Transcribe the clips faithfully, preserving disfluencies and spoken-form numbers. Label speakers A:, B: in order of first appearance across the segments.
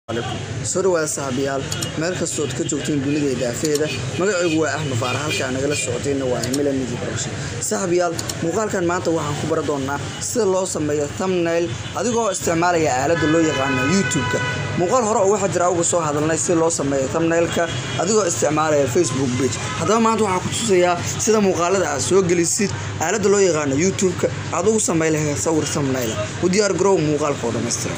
A: عليكم سوري waa saaxiibayaal meel kasto ka joogteen dunida idaafeeda magacaygu waa Axmed Faarax halka aan nagala socoteena waa Emile Media Production saaxiibayaal muuqaalkan maanta waxaan ku baran doonaa sida loo sameeyo thumbnail adigoo isticmaalaya aaladda loo yaqaan YouTube-ka muuqaal hore oo waxa jira uga soo hadalnay sida loo sameeyo thumbnail-ka adigoo isticmaalaya Facebook page hadaba maanta waxaan ku tusayaa sida muuqaalada aad soo gelisid aaladda loo yaqaan YouTube-ka aad ugu sameyn lahayd sawir thumbnail u diyaar garow muuqaalka dhameystiran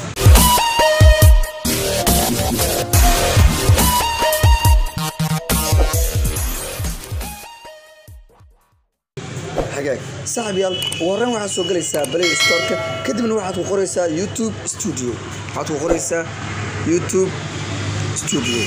A: صاحبيال ورن waxaa soo galaysaa Play Store-ka kadibna waxaad ku qoraysaa YouTube Studio waxaad ku qoraysaa YouTube Studio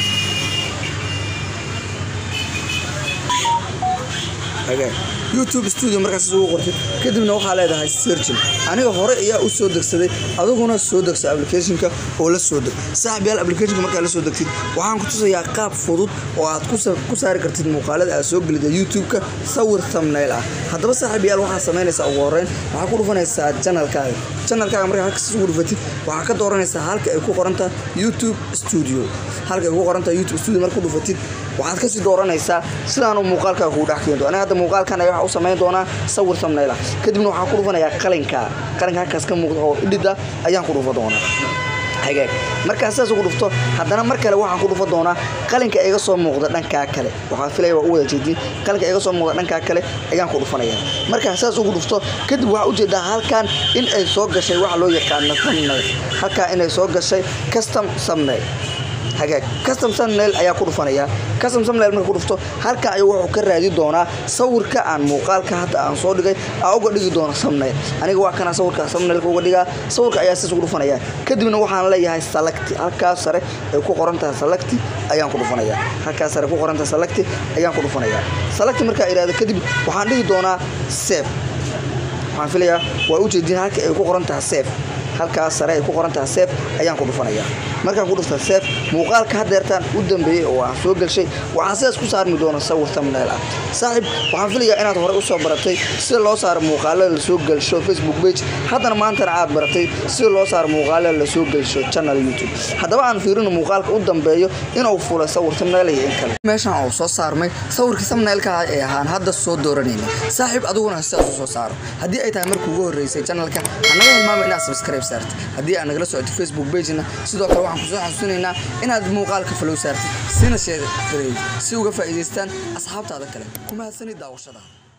A: haga YouTube Studio markaas soo qortid kadibna waxa leedahay search aniga hore ayaa u soo degsaday adiguna soo degsa application-ka oo la soo deg saaxiibayaal application-ka marka la soo degtid waxaan ku tusayaa qaab fudud oo aad ku saari kartid muuqaalada aad soo gelida YouTube-ka sawir thumbnail ah hadaba saaxiibayaal waxa sameynaysaa ugu horreyn waxa ku dhufanaysaa channel-kaaga channel-kaaga marka halka soo dhufatid waxa ka dooranaysaa halka ay ku qoran tahay YouTube Studio halka ay ku qoran tahay YouTube Studio marka ku dhufatid waxaad ka sii dooranaysaa sidaan uu muuqaalkaaga ku dhax keento aniga hadda muuqaalkan ayaa waxa uu sameyn doonaa sawir thumbnail ah kadibna waxa ku dhufanayaa qalinka qalinka halkaas ka muuqdo oo idida ayaan ku dhufan doonaa haga marka saas ugu dhufto hadana mar kale waxaan ku dhufan doonaa qalinka iga soo muuqda dhanka kale waxa filayaa waa u wada jeedin qalinka iga soo muuqda dhanka kale ayaan ku dhufanayaa marka saas ugu dhufto kadib waxa u jeedaa halkan in ay soo gashay wax loo yaqaan thumbnail halka in ay soo gashay custom thumbnail haga custom thumbnail ayaa ku dhufanaya custom thumbnail marka ku dhufto halka ay wuxuu ka raadi doonaa sawirka aan muuqaalka hadda aan soo dhigay aan uga dhigi doono thumbnail aniga waa kana sawirka thumbnail uga dhigaa sawirka ayaa saas ugu dhufanaya kadibna waxaan leeyahay select halka sare ay ku qoran tahay select ayaan ku dhufanaya halka sare ku qoran tahay select ayaan ku dhufanaya select marka ay raado kadib waxaan dhigi doonaa save waxaan filayaa waa u jeedin halka ay ku qoran tahay save halka sare ay ku qoran tahay save ayaan ku dhufanaya markaan ku dhufto save muuqaalka hadeertaan u dambeeyay oo aan soo galshay waxaan sidaas ku saarmi doonaa sawir thumbnail ah saaxiib waxaan filayaa inaad hore u soo baratay sida loo saaro muuqaalada la soo galsho Facebook page haddana maanta aad baratay sida loo saaro muuqaalada la soo galsho channel YouTube hadaba aan fiirino muuqaalka u dambeeyo inuu fulo sawir thumbnail iyo in kale meeshan oo soo saarmay sawirka thumbnail-ka ee ahaan hadda soo dooranayna saaxiib adiguna sidaas u soo saaro haddii ay tahay markii ugu horeysay channel-ka anaga hilmaamo inaad subscribe saartid haddii aad nagala socoto Facebook page-na sidoo kale waxaan ku soo xasuusinaynaa inaad muuqaalka follow saartid sina share si uga faa'iideystaan asxaabtaada kale kuma hadsanid daawashada